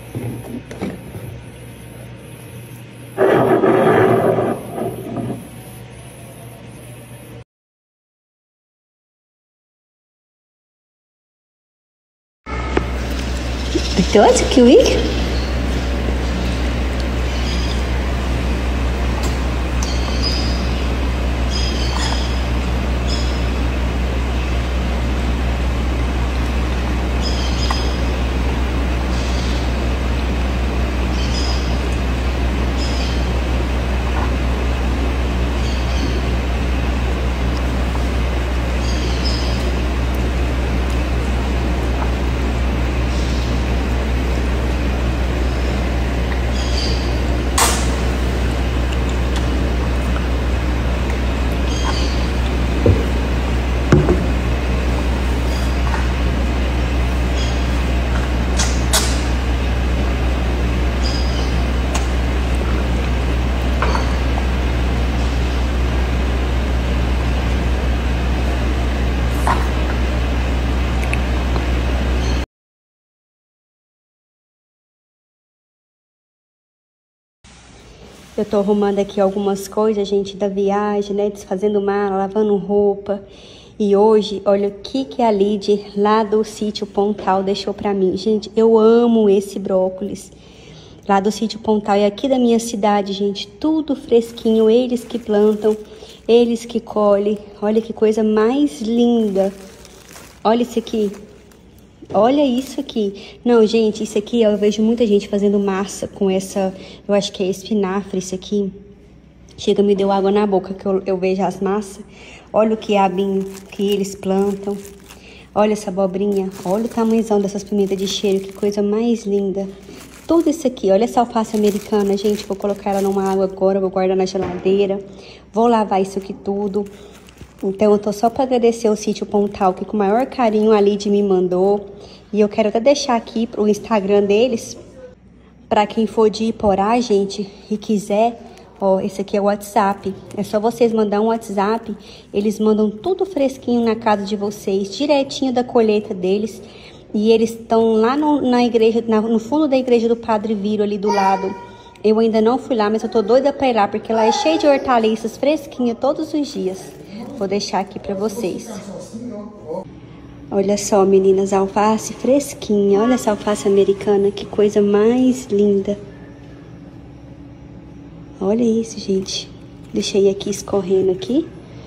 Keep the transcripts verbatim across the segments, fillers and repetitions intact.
Dois kiwi? Eu tô arrumando aqui algumas coisas, gente, da viagem, né? Desfazendo mala, lavando roupa. E hoje, olha o que que a Lidy lá do sítio Pontal deixou pra mim. Gente, eu amo esse brócolis. Lá do sítio Pontal e aqui da minha cidade, gente, tudo fresquinho. Eles que plantam, eles que colhem. Olha que coisa mais linda. Olha isso aqui. Olha isso aqui. Não, gente, isso aqui eu vejo muita gente fazendo massa com essa, eu acho que é espinafre isso aqui. Chega, me deu água na boca que eu, eu vejo as massas. Olha o quiabinho que eles plantam. Olha essa abobrinha. Olha o tamanhozão dessas pimentas de cheiro, que coisa mais linda. Tudo isso aqui, olha essa alface americana, gente. Vou colocar ela numa água agora, vou guardar na geladeira. Vou lavar isso aqui tudo. Então, eu tô só para agradecer o sítio Pontal, que com o maior carinho a Lidy me mandou. E eu quero até deixar aqui pro Instagram deles, para quem for de Iporá, gente, e quiser, ó, esse aqui é o WhatsApp. É só vocês mandar um WhatsApp, eles mandam tudo fresquinho na casa de vocês, direitinho da colheita deles. E eles estão lá no, na igreja, na, no fundo da igreja do Padre Viro, ali do lado. Eu ainda não fui lá, mas eu tô doida pra ir lá, porque lá é cheio de hortaliças fresquinhas todos os dias. Vou deixar aqui pra vocês. Olha só, meninas, alface fresquinha. Olha essa alface americana, que coisa mais linda. Olha isso, gente. Deixei aqui escorrendo aqui.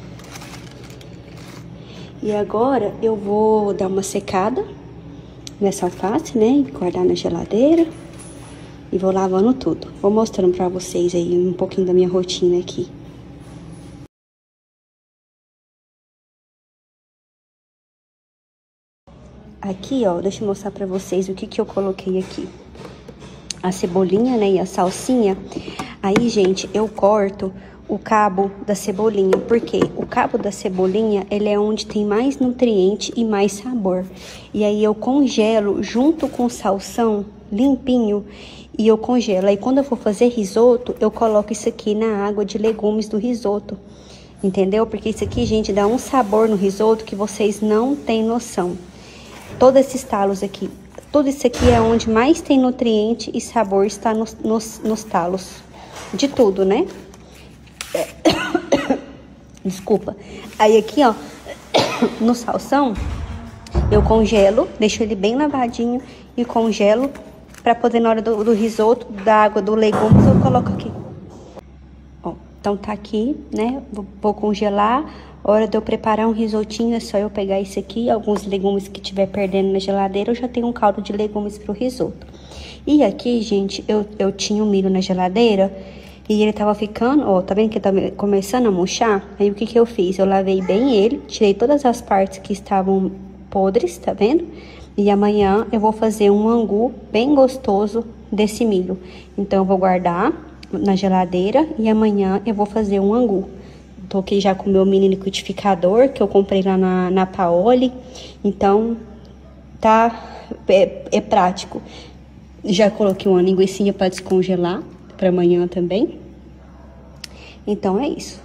E agora eu vou dar uma secada nessa alface, né? E guardar na geladeira. E vou lavando tudo. Vou mostrando pra vocês aí um pouquinho da minha rotina aqui. Aqui, ó, deixa eu mostrar pra vocês o que que eu coloquei aqui. A cebolinha, né, e a salsinha. Aí, gente, eu corto o cabo da cebolinha, porque o cabo da cebolinha, ele é onde tem mais nutriente e mais sabor. E aí eu congelo junto com o salsão limpinho e eu congelo. Aí quando eu for fazer risoto, eu coloco isso aqui na água de legumes do risoto. Entendeu? Porque isso aqui, gente, dá um sabor no risoto que vocês não têm noção. Todos esses talos aqui, tudo isso aqui é onde mais tem nutriente e sabor, está nos, nos, nos talos. De tudo, né? Desculpa. Aí aqui, ó, no salsão, eu congelo, deixo ele bem lavadinho e congelo pra poder, na hora do, do risoto, da água do legumes, eu coloco aqui. Ó, então tá aqui, né? Vou, vou congelar. Hora de eu preparar um risotinho, é só eu pegar isso aqui, alguns legumes que tiver perdendo na geladeira, eu já tenho um caldo de legumes pro risoto. E aqui, gente, eu, eu tinha o milho na geladeira e ele tava ficando, ó, tá vendo que tá começando a murchar? Aí o que que eu fiz? Eu lavei bem ele, tirei todas as partes que estavam podres, tá vendo? E amanhã eu vou fazer um angu bem gostoso desse milho. Então eu vou guardar na geladeira e amanhã eu vou fazer um angu. Tô aqui já com o meu mini liquidificador, que eu comprei lá na, na Paoli. Então, tá, é, é prático. Já coloquei uma linguicinha para descongelar, para amanhã também. Então, é isso.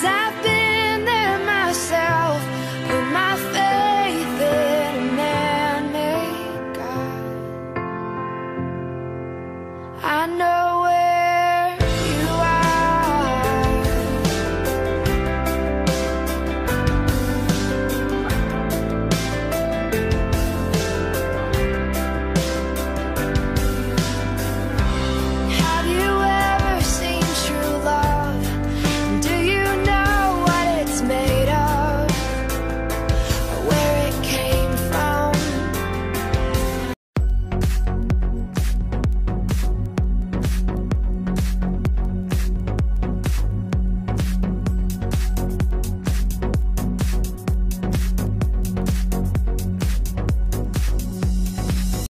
'cause I've been